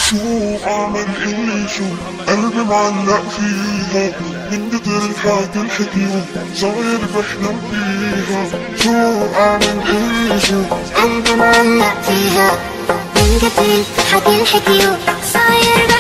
شو اعمل اللي شو قلبي معلق فيها من كتر الحكي الحكيو صاير بحلم فيها. شو اعمل اللي شو قلبي معلق فيها من كتر الحكي الحكيو صاير